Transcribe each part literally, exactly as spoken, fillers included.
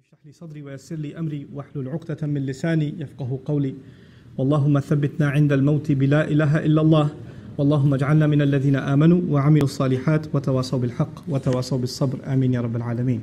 اشرح لي صدري ويسر لي أمري واحلل عقدة من لساني يفقه قولي اللهم ثبتنا عند الموت بلا إله إلا الله اللهم اجعلنا من الذين آمنوا وعملوا الصالحات وتواصوا بالحق وتواصوا بالصبر آمين يا رب العالمين.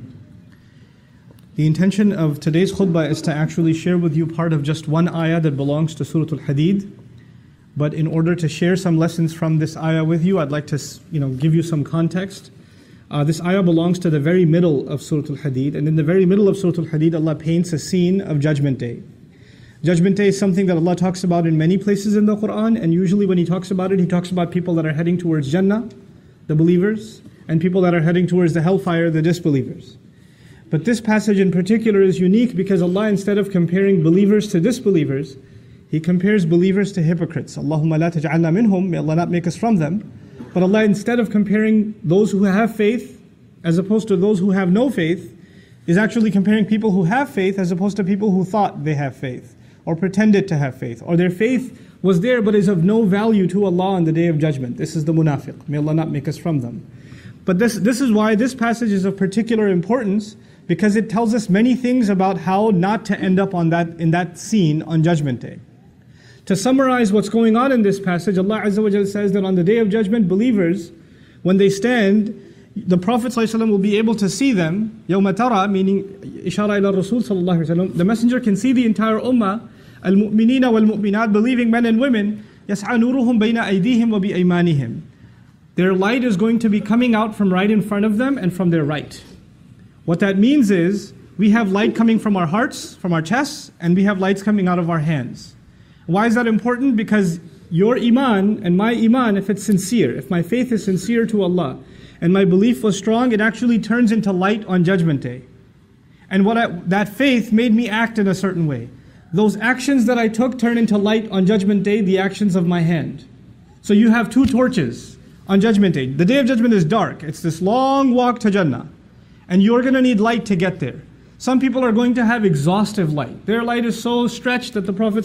The intention of today's khutbah is to actually share with you part of just one ayah that belongs to Surah Al-Hadid. But in order to share some lessons from this ayah with you, I'd like to you know, give you some context. Uh, this ayah belongs to the very middle of Surah Al-Hadid, and in the very middle of Surah Al-Hadid, Allah paints a scene of Judgment Day. Judgment Day is something that Allah talks about in many places in the Quran, and usually when He talks about it, He talks about people that are heading towards Jannah, the believers, and people that are heading towards the hellfire, the disbelievers. But this passage in particular is unique because Allah, instead of comparing believers to disbelievers, He compares believers to hypocrites. Allahumma la taj'alna minhum, may Allah not make us from them. But Allah, instead of comparing those who have faith as opposed to those who have no faith, is actually comparing people who have faith as opposed to people who thought they have faith or pretended to have faith, or their faith was there but is of no value to Allah on the Day of Judgment. This is the munafiq. May Allah not make us from them. But this, this is why this passage is of particular importance, because it tells us many things about how not to end up on that in that scene on Judgment Day. To summarize what's going on in this passage, Allah Azza wa Jalla says that on the Day of Judgment, believers, when they stand, the Prophet ﷺ will be able to see them. يَوْمَ تَرَى, meaning Ishara ila Rasul sallallahu alaihi wasallam. The Messenger can see the entire ummah, al-mu'minina wal-mu'minat, believing men and women, يَسْعَى نُورُهُمْ بَيْنَ أَيْدِيهِمْ وَبِأَيْمَانِهِمْ. Their light is going to be coming out from right in front of them and from their right. What that means is, we have light coming from our hearts, from our chests, and we have lights coming out of our hands. Why is that important? Because your iman and my iman, if it's sincere, if my faith is sincere to Allah, and my belief was strong, it actually turns into light on Judgment Day. And what I, that faith made me act in a certain way. Those actions that I took turn into light on Judgment Day, the actions of my hand. So you have two torches on Judgment Day. The Day of Judgment is dark. It's this long walk to Jannah. And you're going to need light to get there. Some people are going to have exhaustive light. Their light is so stretched that the Prophet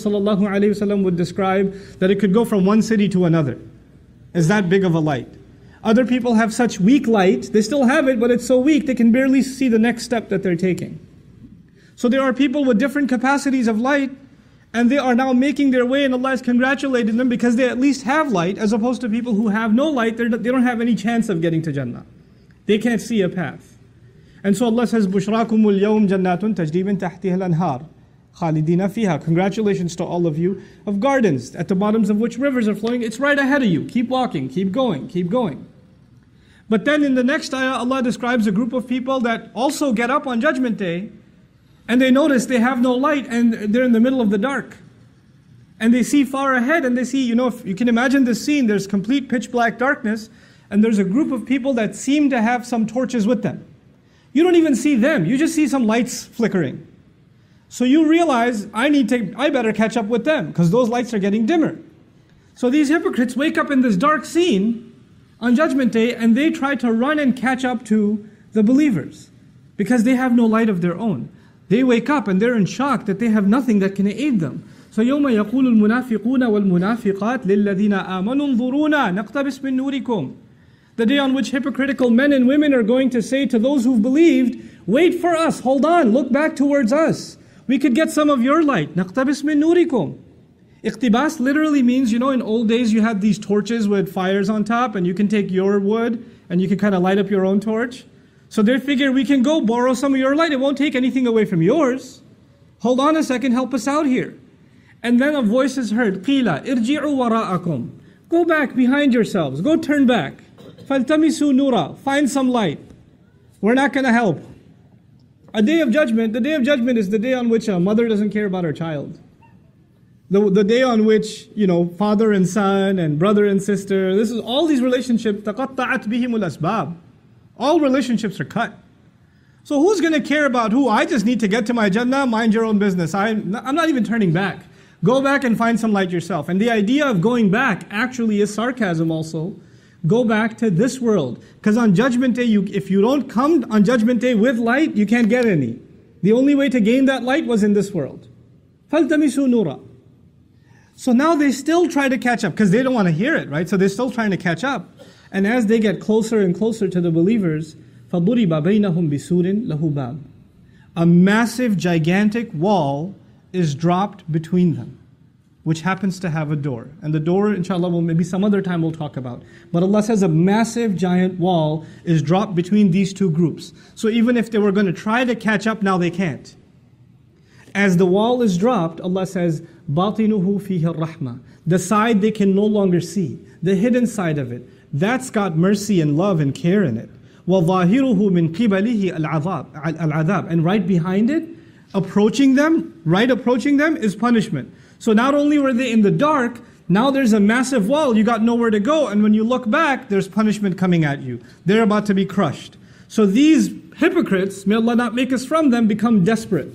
ﷺ would describe that it could go from one city to another. It's that big of a light. Other people have such weak light, they still have it, but it's so weak they can barely see the next step that they're taking. So there are people with different capacities of light, and they are now making their way, and Allah is congratulating them because they at least have light, as opposed to people who have no light. They don't have any chance of getting to Jannah. They can't see a path. And so Allah says, بُشْرَاكُمُ الْيَوْمْ جَنَّاتٌ تَجْرِي مِنْ تَحْتِهَا الْأَنْهَارُ خَالِدِينَ فِيهَا. Congratulations to all of you, of gardens at the bottoms of which rivers are flowing. It's right ahead of you. Keep walking, keep going, keep going. But then in the next ayah, Allah describes a group of people that also get up on Judgment Day, and they notice they have no light, and they're in the middle of the dark. And they see far ahead, and they see, you know, if you can imagine this scene, there's complete pitch black darkness, and there's a group of people that seem to have some torches with them. You don't even see them, you just see some lights flickering. So you realize, I need to, I better catch up with them, because those lights are getting dimmer. So these hypocrites wake up in this dark scene on Judgment Day, and they try to run and catch up to the believers, because they have no light of their own. They wake up and they're in shock that they have nothing that can aid them. So يَوْمَ يَقُولُ الْمُنَافِقُونَ وَالْمُنَافِقَاتِ لِلَّذِينَ آمَنُوا انظُرُونَا نَقْتَبِسْ مِنْ نُورِكُمْ. The day on which hypocritical men and women are going to say to those who've believed, wait for us, hold on, look back towards us. We could get some of your light. نَقْتَبِسْ مِن نُورِكُمْ. Iqtibas literally means, you know, in old days you had these torches with fires on top, and you can take your wood and you can kind of light up your own torch. So they figure we can go borrow some of your light, it won't take anything away from yours. Hold on a second, help us out here. And then a voice is heard, قِيلَ إِرْجِعُوا وَرَاءَكُمْ. Go back behind yourselves, go turn back. فَالْتَمِسُوا نُورًا. Find some light. We're not going to help. A day of judgment, the day of judgment is the day on which a mother doesn't care about her child. The, the day on which, you know, father and son and brother and sister, this is all these relationships, تَقَطَّعَتْ بِهِمُ الْأَسْبَابِ. All relationships are cut. So who's going to care about who? I just need to get to my Jannah, mind your own business. I'm not, I'm not even turning back. Go back and find some light yourself. And the idea of going back actually is sarcasm also. Go back to this world. Because on Judgment Day, you, if you don't come on Judgment Day with light, you can't get any. The only way to gain that light was in this world. فَالْتَمِسُوا نُورًا. So now they still try to catch up, because they don't want to hear it, right? So they're still trying to catch up. And as they get closer and closer to the believers, فَضُرِبَ بَيْنَهُمْ بِسُورٍ لَهُ بَابٍ. a massive, gigantic wall is dropped between them, which happens to have a door. And the door, inshallah, will maybe some other time we'll talk about. But Allah says a massive, giant wall is dropped between these two groups. So even if they were going to try to catch up, now they can't. As the wall is dropped, Allah says, بَاطِنُهُ فِيهِ الرَّحْمَةِ. The side they can no longer see, the hidden side of it, that's got mercy and love and care in it. وَظَاهِرُهُ مِنْ قِبَلِهِ الْعَذَابِ الْعَذَابِ. And right behind it, approaching them, right approaching them is punishment. So not only were they in the dark, now there's a massive wall, you got nowhere to go, and when you look back, there's punishment coming at you. They're about to be crushed. So these hypocrites, may Allah not make us from them, become desperate.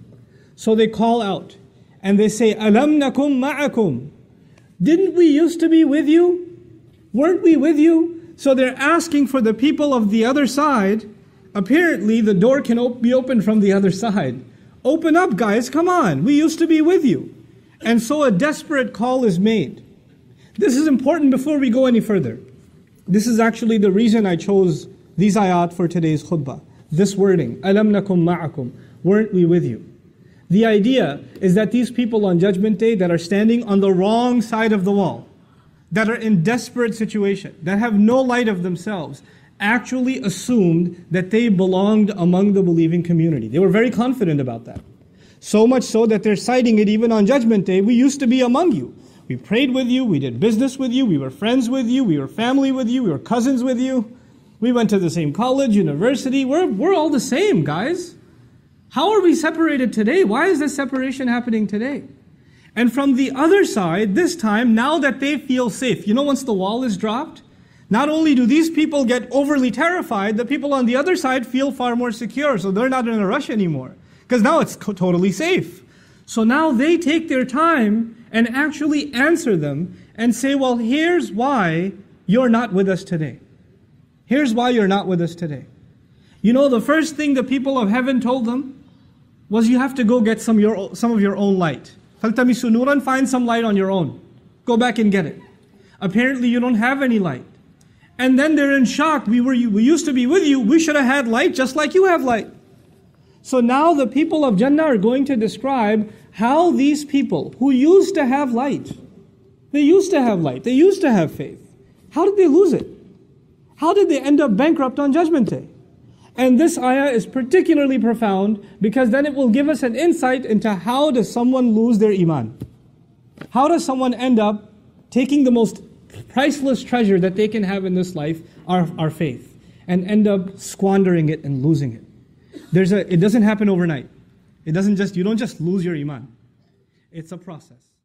So they call out, and they say, أَلَمْ نَكُمْ مَعَكُمْ. Didn't we used to be with you? Weren't we with you? So they're asking for the people of the other side. Apparently the door can op- be opened from the other side. Open up, guys, come on, we used to be with you. And so a desperate call is made. This is important before we go any further. This is actually the reason I chose these ayat for today's khutbah. This wording, أَلَمْ نَكُمْ مَعَكُمْ. Weren't we with you? The idea is that these people on Judgment Day that are standing on the wrong side of the wall, that are in desperate situation, that have no light of themselves, actually assumed that they belonged among the believing community. They were very confident about that. So much so that they're citing it even on Judgment Day. We used to be among you. We prayed with you, we did business with you, we were friends with you, we were family with you, we were cousins with you. We went to the same college, university. We're, we're all the same, guys. How are we separated today? Why is this separation happening today? And from the other side, this time, now that they feel safe, you know, once the wall is dropped, not only do these people get overly terrified, the people on the other side feel far more secure, so they're not in a rush anymore. Because now it's co- totally safe. So now they take their time and actually answer them and say, well, here's why you're not with us today. Here's why you're not with us today. You know, the first thing the people of heaven told them was you have to go get some, your, some of your own light. فَالْتَمِسُوا نُورًا. Find some light on your own. Go back and get it. Apparently you don't have any light. And then they're in shock. We, were, we used to be with you. We should have had light just like you have light. So now the people of Jannah are going to describe how these people who used to have light, they used to have light, they used to have faith. How did they lose it? How did they end up bankrupt on Judgment Day? And this ayah is particularly profound because then it will give us an insight into how does someone lose their iman. How does someone end up taking the most priceless treasure that they can have in this life, our, our faith, and end up squandering it and losing it. There's a, it doesn't happen overnight. It doesn't just, you don't just lose your iman. It's a process.